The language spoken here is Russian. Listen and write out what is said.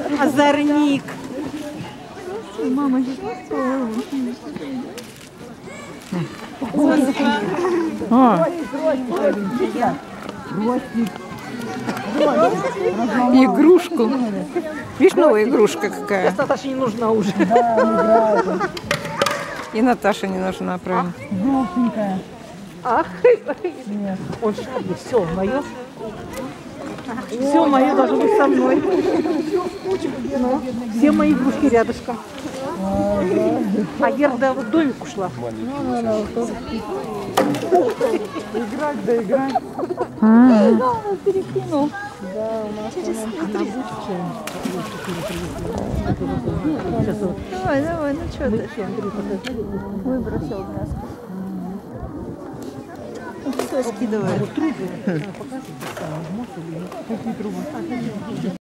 Озорник. Мама сейчас игрушку. Видишь, новая игрушка какая. Наташа не нужна уже. И Наташа не нужна, правильно. желтенькая. Ах, нет. Он шаги, все мое. Все мое должно быть со мной. Ну, все мои игрушки рядышком. А Герда в домик ушла. Играть, да играть. Перекинул. Да, у нас Давай, давай, ну что ты? Выбросил мяско. Все, скидывай.